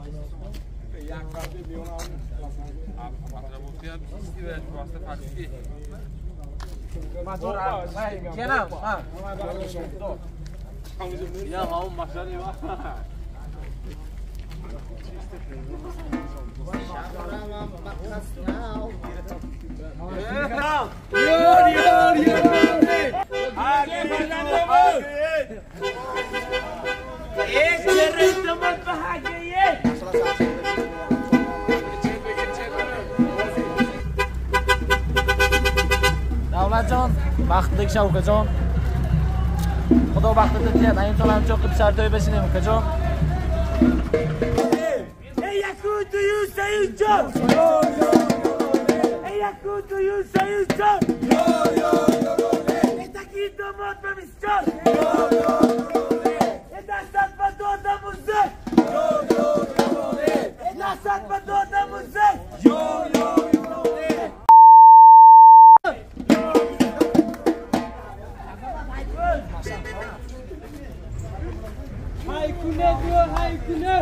Ya oğlum başladı ya. Davlatjon, baxtlik Shavkajon. Xudo baxtini tilayman. Imtihonlarni cho'qib shart to'ybasini ukajon. Ey yakutu yusayujon. Ey yakutu yusayujon. Ey takito motmamisjon. Ey dastat padoda muzek. Ey dastat padoda muzek. Haykune diyor, haykune.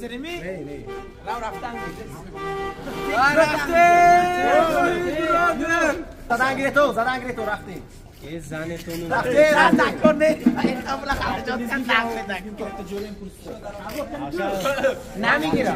سرمی؟ نه راو رفتن زدن گیره تو رفتی یه زنتون رفتی نکن نه این قبل خرجات کن نمیگیرم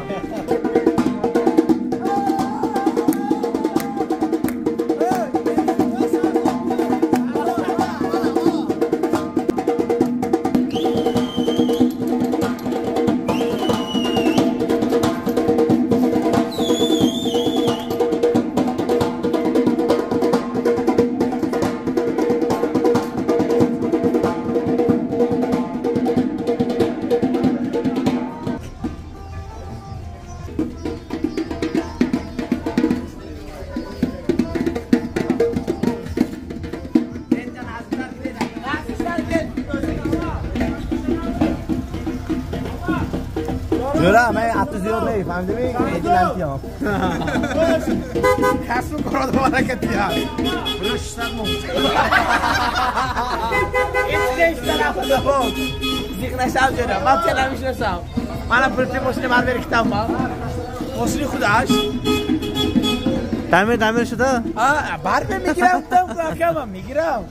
جورا من عطر زیاد نمیفهمم دیگه ایدی نمیام کسو کرد برکتی ها رشتن ممکن این طرف دفعه زیق نشم جورا من چه نمیشنسم من پرتی ماشین من برکتم با ماشین خودش تعمیر شده؟ بار به میگیرم تم کم میگیرم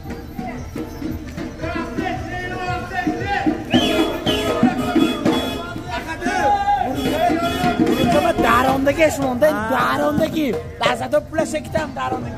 شما دراندگیش مونده دراندگی لحظه پول شکتم دراندگی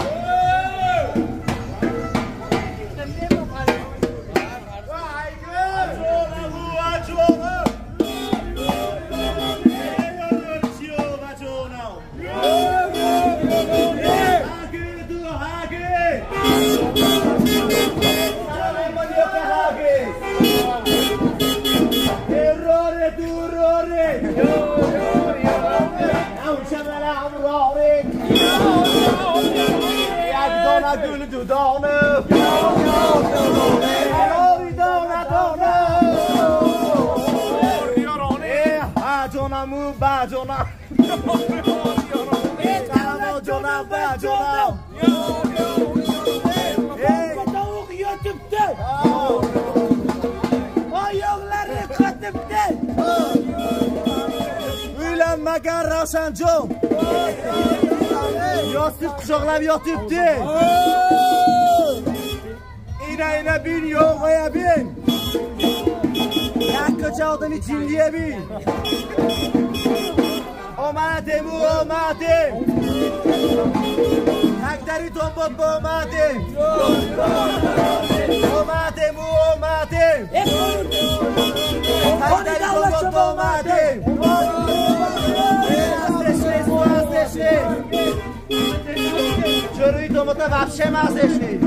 گل دودانه جانمو با جانم جانم با جانم Ulan magar Ravshan Jon Yosif quchoqlab yotibdi Ina bin yo'g'aya bin Yakkacha odini jinliya bin Omadim Takdari to'mbot bo'lmadim Omadim Takdari to'mbot bo'lmadim جلوی دومتا وحشه مغزشی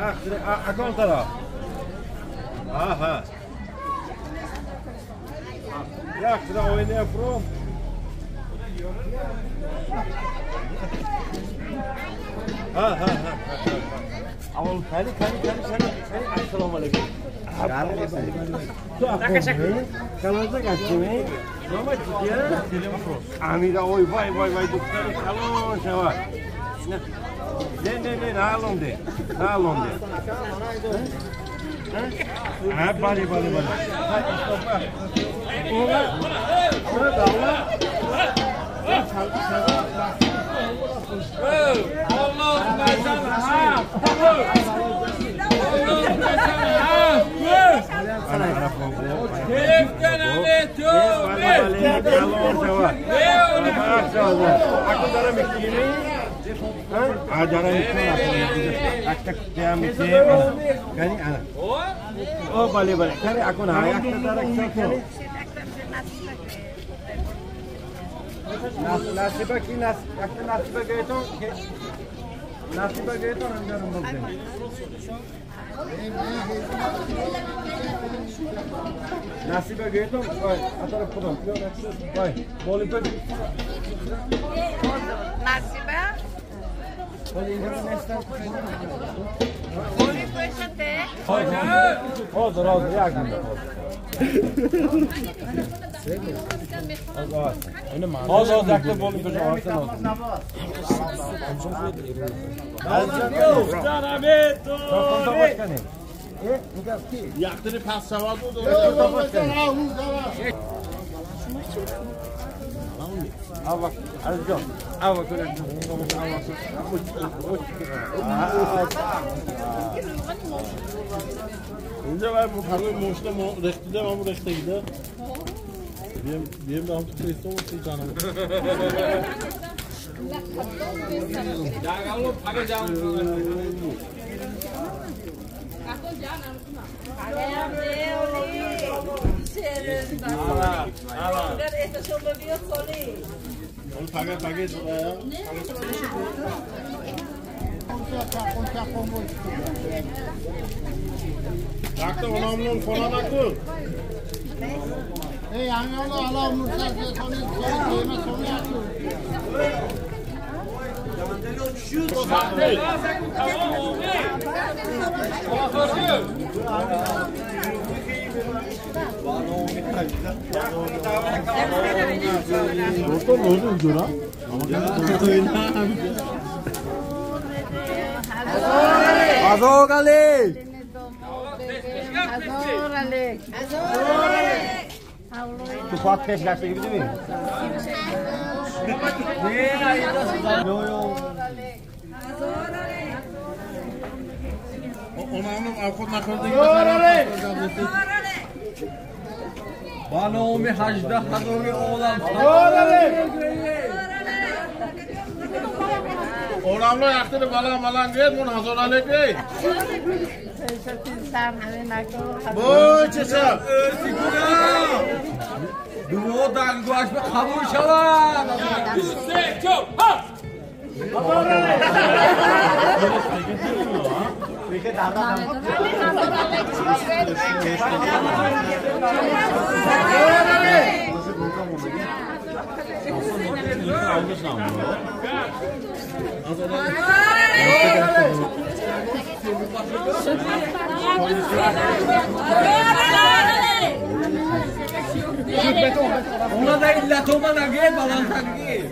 اكون طرف ها يا اخي وين يفرم ها اول خلي السلام عليكم كلامك عجبني ماما تجينا عميدة اوي باي دكتور سلام شباب نه نالون ده بالي ajaran itu akak jam itu kan ana oh balik kali aku nak ayak tertarik sekali nasi bagi itu anggar mungkin nasi bagi itu atau potong baik boleh tu nasi bag Oli poşete. Hazır yak mı? Hazır dakika bolu bir orta olsun. Yaktırı pas savadu da. Al bak, Azizcan. Al bak öyle. Önce ben bu kanın moşta rektide ama bu rekte gider. Benim de hamsi kristo olsun canım. Ya kalau pakai jam. Pakai. Doctor, önemli falan akıl. আমি হলো আল্লাহ মুসা যে কোন ছবি আছে Tu foto fez gasto aqui de mim? Onların avukatına koyduğu Bana omi hacda hadomi oğlan. Oğlanla yaktırı falan değil bunu hazır alek. Bu çesem. Duo dalgo açma kabul şalan. Çok ha. Ona da illa toma da gel balan takdi.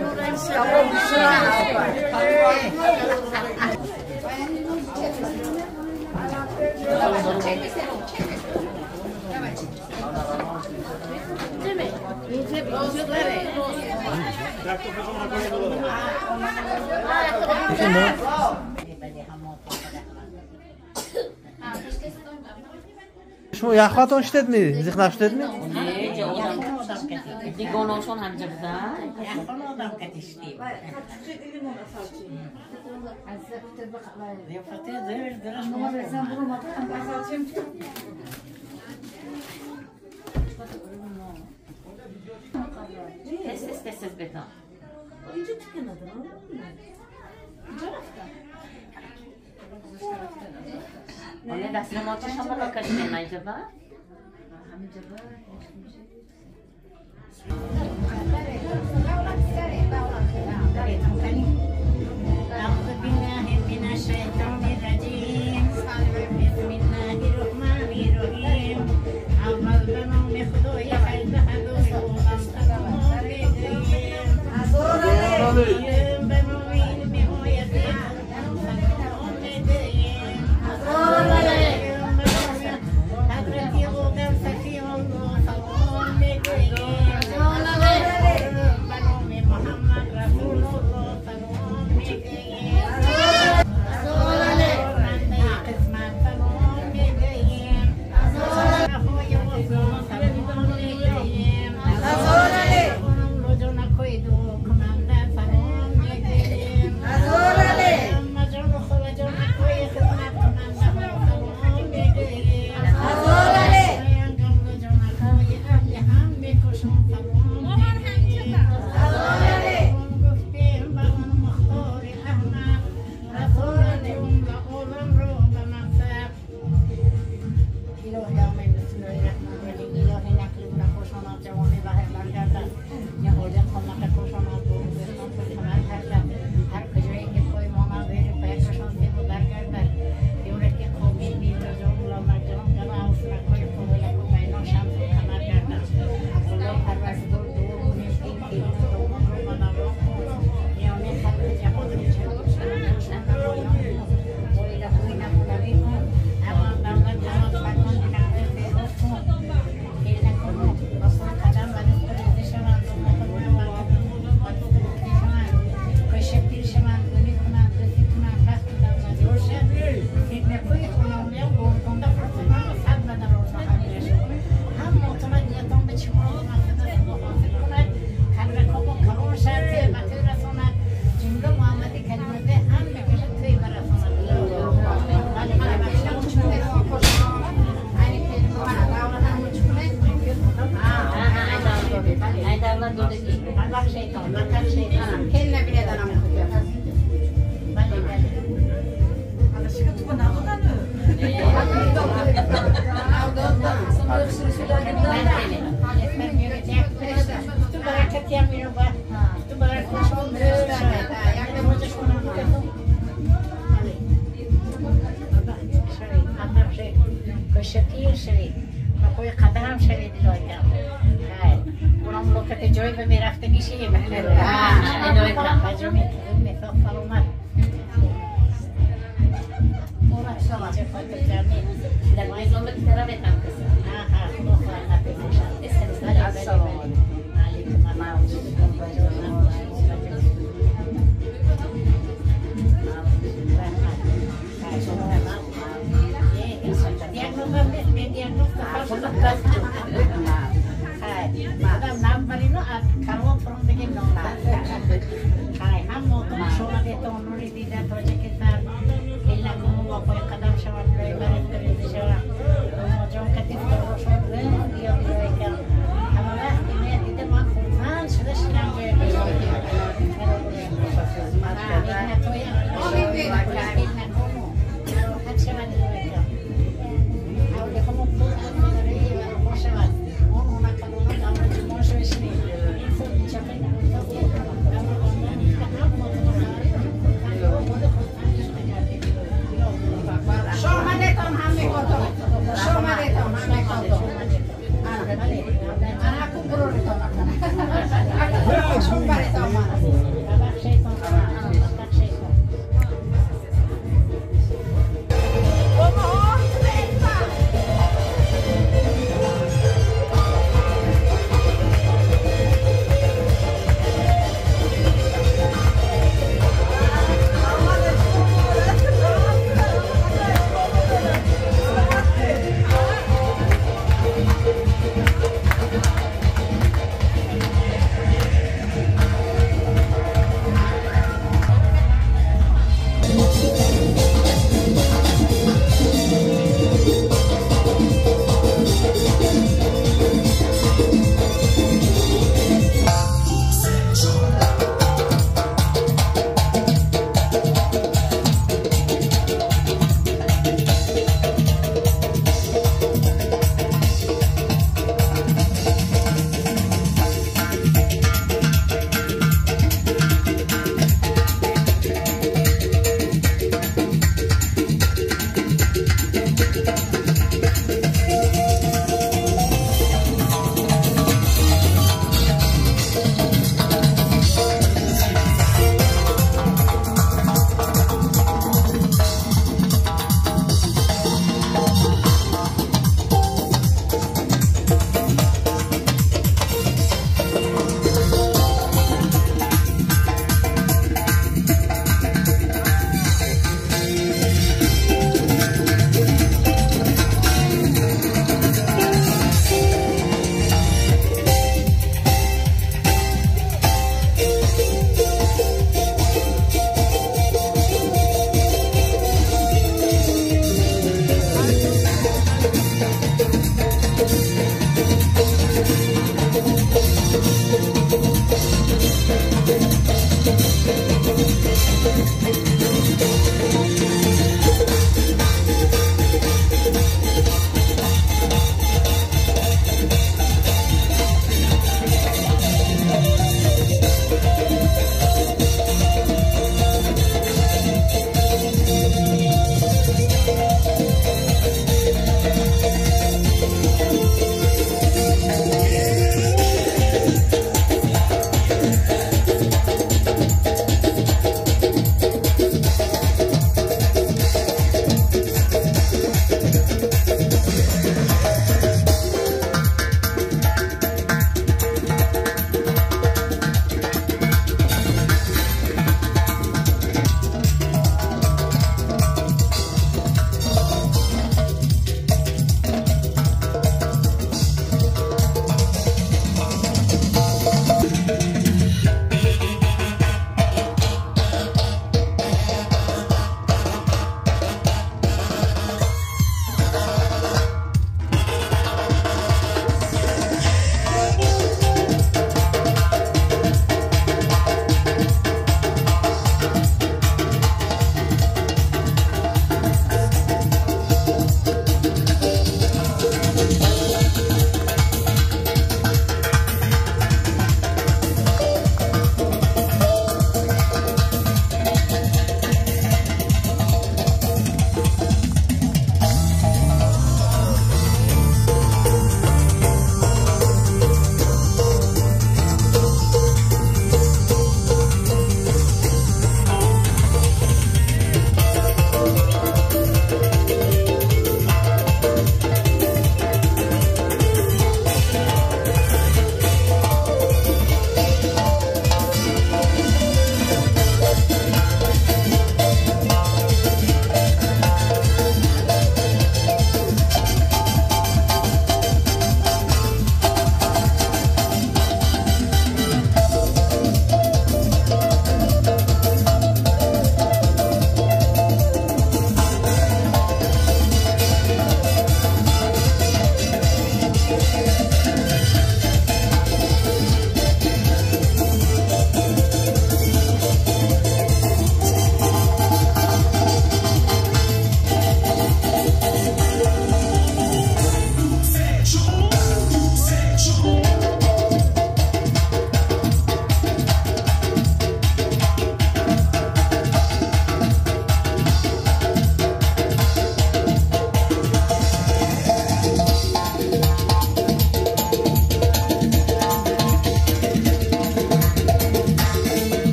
شما یخاتون شدید می؟ زیخ نشدید می؟ نه جا آدم دیگه ناشون هم جا بودن یخان آدم کتیشتی ریفته درش تست بکن اینجا چی کنه؟ اینجا رفته دست ما چه شما را کشید نایجبه؟ أعوذ بالله من الشيطان الرجيم بسم الله الرحمن الرحيم أول بنو مخدوي خيد حدوي وغمسة يوم بنو علمي هو يتيم حضرتي غوغم سفي والله صلوان بنو محمد رسول الله شتیر شوید و کوی قدرم شوید لایکم اونم لوکت جای به میرفتگی شیه ادای کنم بجرمی مثال سلامت اونم شما چه خواهد جرمی در مایزان به کتره بیتم کسا خدا خواهد نپیموشم السلام علیکم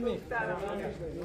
می